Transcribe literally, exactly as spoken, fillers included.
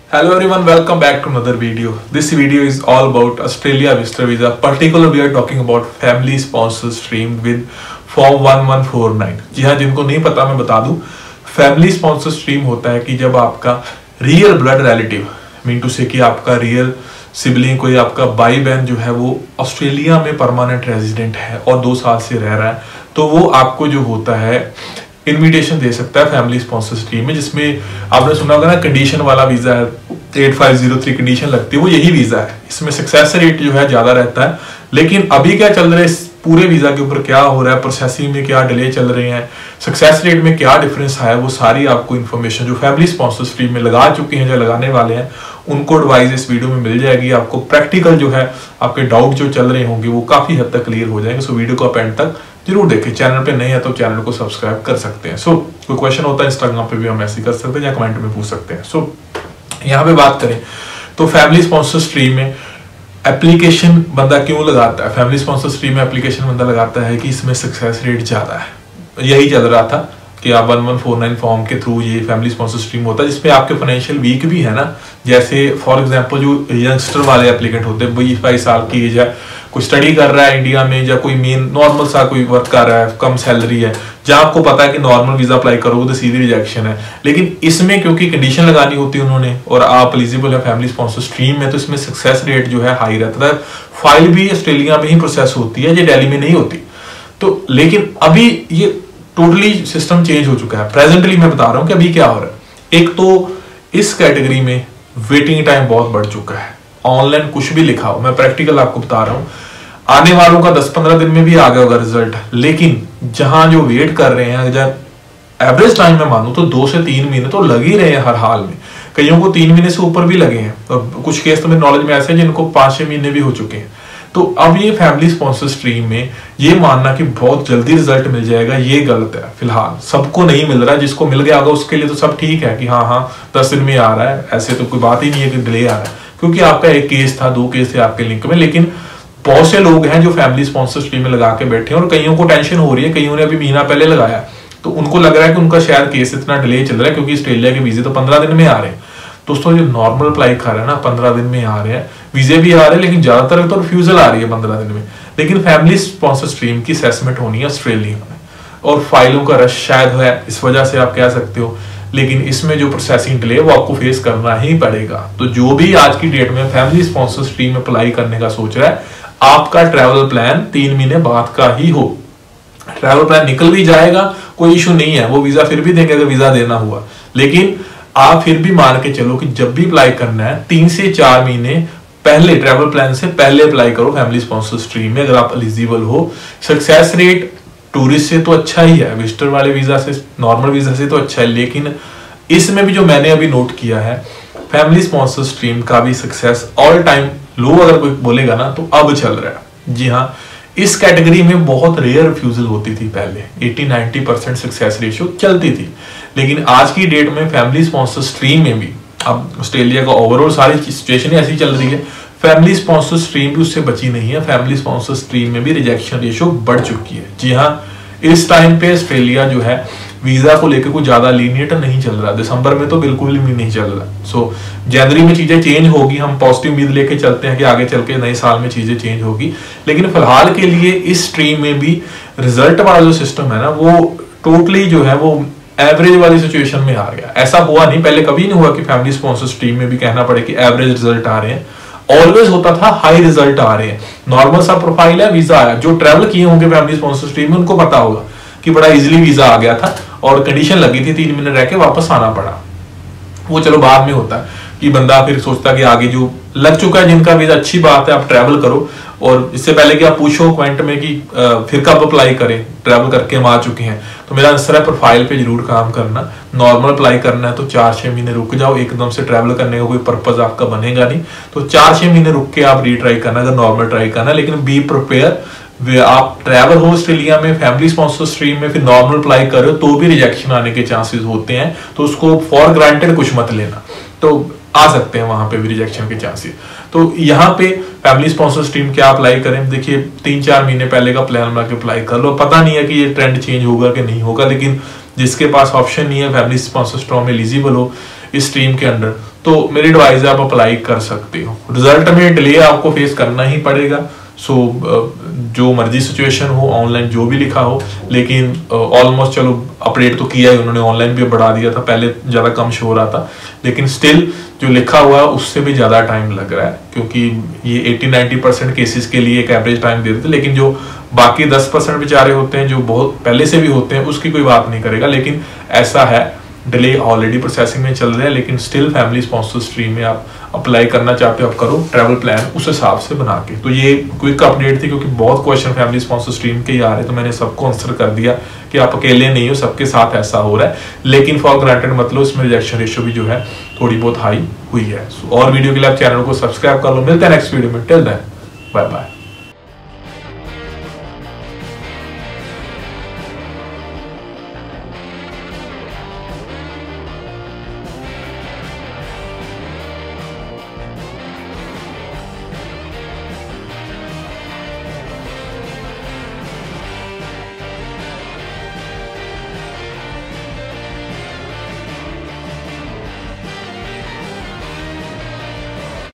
Hello everyone, welcome back to another video. This video is all about Australia visitor visa. Particularly we are talking about family sponsor stream with form one one four nine. जी हाँ, जिनको नहीं पता मैं बता दूं, family sponsor stream होता है कि जब आपका real blood relative mean to से कि आपका रियल सिबलिंग कोई आपका भाई बहन जो है वो ऑस्ट्रेलिया में परमानेंट रेजिडेंट है और दो साल से रह रहा है, तो वो आपको जो होता है इनविटेशन दे सकता है फैमिली स्पॉन्सर स्ट्रीम में, जिसमें आपने सुना होगा ना कंडीशन वाला वीजा है, eight five zero three condition लगती है, वो यही वीजा है. इसमें सक्सेस रेट जो है ज्यादा रहता है. लेकिन अभी क्या चल रहा है, इस पूरे वीजा के ऊपर क्या हो रहा है, प्रोसेसिंग में क्या डिले चल रहे हैं, सक्सेस रेट में क्या डिफरेंस आया, वो सारी आपको इन्फॉर्मेशन जो फैमिली स्पॉन्सर स्ट्रीम में लगा चुके हैं, जो लगाने वाले हैं, उनको एडवाइस इस वीडियो में मिल जाएगी. आपको प्रैक्टिकल जो है आपके डाउट जो चल रहे होंगे वो काफी हद तक क्लियर हो जाएंगे. सो वीडियो को एंड तक जरूर देखें. चैनल पे नहीं है तो चैनल को सब्सक्राइब कर सकते हैं. सो so, कोई क्वेश्चन होता है इंस्टाग्राम पे भी हम मैसेज कर सकते हैं या कमेंट में पूछ सकते हैं. सो so, यहाँ पे बात करें तो फैमिली स्पॉन्सर स्ट्रीम में एप्लीकेशन बंदा क्यों लगाता है, फैमिली स्पॉन्सर स्ट्रीम में एप्लीकेशन बंदा लगाता है कि इसमें सक्सेस रेट ज्यादा है. यही चल रहा था कि आप one one four nine form के थ्रू ये फैमिली स्पॉन्सर स्ट्रीम होता है, जिसपे आपके फाइनेंशियल वीक भी है ना. जैसे फॉर एग्जांपल जो यंगस्टर वाले एप्लीकेंट होते हैं, बीस बाईस साल की एज है, कोई स्टडी कर रहा है इंडिया में, या कोई मेन नॉर्मल सा कोई वर्क कर रहा है, कम सैलरी है, जहां आपको पता है कि नॉर्मल वीजा अप्लाई करोगे तो सीधी रिजेक्शन है. लेकिन इसमें क्योंकि कंडीशन लगानी होती है उन्होंने और आप एलिजिबल है फैमिली स्पॉन्सर स्ट्रीम में, तो इसमें सक्सेस रेट जो है हाई रहता है. फाइल भी ऑस्ट्रेलिया में ही प्रोसेस होती है, ये दिल्ली में नहीं होती. तो लेकिन अभी ये टोटली सिस्टम चेंज हो चुका है. प्रेजेंटली मैं बता रहा हूँ कि अभी क्या हो रहा है. एक तो इस कैटेगरी में वेटिंग टाइम बहुत बढ़ चुका है. ऑनलाइन कुछ भी लिखा हो, मैं प्रैक्टिकल आपको बता रहा हूँ, आने वालों का दस पंद्रह दिन में भी आ गया होगा रिजल्ट. लेकिन जहां जो वेट कर रहे हैं, जब एवरेज टाइम में मानूं तो दो से तीन महीने तो लग ही रहे हैं हर हाल में. कईयों को तीन महीने से ऊपर भी लगे हैं और कुछ केस तो मेरे नॉलेज में ऐसे हैं जिनको पांच छह महीने भी हो चुके हैं. तो अब ये फैमिली स्पॉन्सर स्ट्रीम में ये मानना कि बहुत जल्दी रिजल्ट मिल जाएगा, ये गलत है. फिलहाल सबको नहीं मिल रहा है. जिसको मिल गया होगा उसके लिए तो सब ठीक है कि हाँ हाँ दस दिन में आ रहा है, ऐसे तो कोई बात ही नहीं है कि डिले आ रहा है, क्योंकि आपका एक केस था, दो केस थे आपके लिंक में. लेकिन बहुत से लोग हैं जो फैमिली स्पॉन्सर स्ट्रीम में लगा के बैठे हैं और कईयों को टेंशन हो रही है, कईयों ने अभी महीना पहले लगाया तो उनको लग रहा है कि उनका शायद केस इतना डिले चल रहा है क्योंकि ऑस्ट्रेलिया के वीजे तो पंद्रह दिन में आ रहे हैं. दोस्तों जो नॉर्मल अप्लाई कर रहे हैं ना, पंद्रह दिन में आ रहे हैं, वीजे भी आ रहे हैं, लेकिन ज्यादातर तो रिफ्यूजल आ रही है पंद्रह दिन में. लेकिन फैमिली स्पॉन्सर स्ट्रीम की असेसमेंट होनी है ऑस्ट्रेलिया में और फाइलों का रश शायद है, इस वजह से आप कह सकते हो. लेकिन इसमें जो प्रोसेसिंग डिले वो आपको फेस करना ही पड़ेगा. तो जो भी आज की डेट में फैमिली स्पॉन्सर स्ट्रीम में अप्लाई करने का सोच रहा है, आपका ट्रैवल प्लान तीन महीने बाद का ही हो. ट्रैवल प्लान निकल भी जाएगा, कोई इशू नहीं है, वो वीजा फिर भी देंगे अगर वीजा देना हुआ. लेकिन आप फिर भी मान के चलो कि जब भी अप्लाई करना है तीन से चार महीने पहले ट्रैवल प्लान से पहले अप्लाई करो फैमिली स्पॉन्सर स्ट्रीम में, अगर आप एलिजिबल हो. सक्सेस रेट टूरिस्ट से तो अच्छा ही है, विजिटर वाले वीजा से, नॉर्मल वीजा से तो अच्छा है. लेकिन इसमें भी जो मैंने अभी नोट किया है, फैमिली स्पॉन्सर स्ट्रीम का भी सक्सेस ऑल टाइम लो अगर कोई बोलेगा ना तो अब चल रहा है. जी हाँ, इस कैटेगरी में बहुत रेयर रिफ्यूजल होती थी पहले, अस्सी नब्बे परसेंट सक्सेस रेशियो चलती थी. लेकिन आज की डेट में फैमिली स्पॉन्सर स्ट्रीम में भी, अब ऑस्ट्रेलिया का ओवरऑल सारी सिचुएशन ऐसी चल रही है, फैमिली स्पॉन्सर स्ट्रीम भी उससे बची नहीं है. फैमिली स्पॉन्सर स्ट्रीम में भी रिजेक्शन रेशियो बढ़ चुकी है. जी हाँ, इस टाइम पे ऑस्ट्रेलिया जो है वीजा को लेकर कुछ ज्यादा लीनियट नहीं चल रहा. दिसंबर में तो बिल्कुल भी नहीं चल रहा. सो जनवरी में चीजें चेंज होगी, हम पॉजिटिव उम्मीद लेके चलते हैं कि आगे चल के नए साल में चीजें चेंज होगी. लेकिन फिलहाल के लिए इस स्ट्रीम में भी रिजल्ट वाला जो सिस्टम है ना, वो टोटली जो है वो एवरेज वाली सिचुएशन में आ गया. ऐसा हुआ नहीं, पहले कभी नहीं हुआ कि फैमिली स्पॉन्सर स्ट्रीम में भी कहना पड़े कि एवरेज रिजल्ट आ रहे हैं. ऑलवेज होता था हाई रिजल्ट आ रहे हैं. नॉर्मल सा प्रोफाइल है, वीजा आया, जो ट्रैवल किए होंगे फैमिली स्पॉन्सर स्ट्रीम में उनको पता होगा कि बड़ा इजीली वीजा आ गया था और कंडीशन लगी थी, तीन महीने रह के वापस आना पड़ा. वो चलो बाद में होता है कि बंदा फिर सोचता कि आगे जो लग चुका है जिनका वीजा, अच्छी बात है, आप ट्रैवल करो. और इससे पहले कि आप पूछो कमेंट में कि फिर कब अप्लाई करें, ट्रैवल करके हम आ चुके हैं, तो मेरा आंसर है प्रोफाइल पे जरूर काम करना. नॉर्मल अप्लाई करना है तो चार छह महीने रुक जाओ, एकदम से ट्रैवल करने का कोई पर्पज आपका बनेगा नहीं. तो चार छह महीने रुक के आप रीट्राई करना अगर नॉर्मल ट्राई करना. लेकिन बी प्रिपेयर, आप ट्रैवल हो ऑस्ट्रेलिया में फैमिली स्पॉन्सर स्ट्रीम में, फिर नॉर्मल अप्लाई करो तो भी रिजेक्शन आने के चांसेस होते हैं. तो उसको फॉर ग्रांटेड कुछ मत लेना, तो आ सकते हैं वहां पे भी रिजेक्शन के चांसेस. तो यहाँ पे फैमिली स्पॉन्सर स्ट्रीम क्या अप्लाई करें, देखिए तीन चार महीने पहले का प्लान बना के अप्लाई कर लो. पता नहीं है कि ये ट्रेंड चेंज होगा कि नहीं होगा, लेकिन जिसके पास ऑप्शन नहीं है फैमिली स्पॉन्सर स्ट्रीम में एलिजिबल हो इस स्ट्रीम के अंडर, तो मेरी एडवाइस है आप अप्लाई कर सकते हो। रिजल्ट में डिले आपको फेस करना ही पड़ेगा। सो जो मर्जी सिचुएशन हो, ऑनलाइन जो भी लिखा हो, लेकिन ऑलमोस्ट चलो अपडेट तो किया ही उन्होंने, ऑनलाइन भी बढ़ा दिया था, पहले ज़्यादा कम शो हो रहा था, लेकिन स्टिल जो लिखा हुआ है उससे भी ज़्यादा टाइम लग रहा है, क्योंकि ये अस्सी नब्बे परसेंट केसेस के लिए एक एवरेज टाइम दे देते हैं, लेकिन जो बाकी दस परसेंट बेचारे होते हैं जो बहुत पहले से भी होते हैं उसकी कोई बात नहीं करेगा। लेकिन ऐसा है, डिले ऑलरेडी प्रोसेसिंग में चल रहा है, लेकिन स्टिल फैमिली स्पॉन्सर स्ट्रीम में आप अप्लाई करना चाहते हो आप करो, ट्रैवल प्लान उस हिसाब से बना के। तो ये क्विक अपडेट थी, क्योंकि बहुत क्वेश्चन फैमिली स्पॉन्सर स्ट्रीम के ही आ रहे, तो मैंने सबको आंसर कर दिया कि आप अकेले नहीं हो, सबके साथ ऐसा हो रहा है। लेकिन फॉर ग्रांटेड मतलब इसमें रिजेक्शन रेशियो भी जो है थोड़ी बहुत हाई हुई है। और वीडियो के लिए आप चैनल को सब्सक्राइब कर लो। मिलते हैं नेक्स्ट वीडियो में, टिल देन बाय बाय।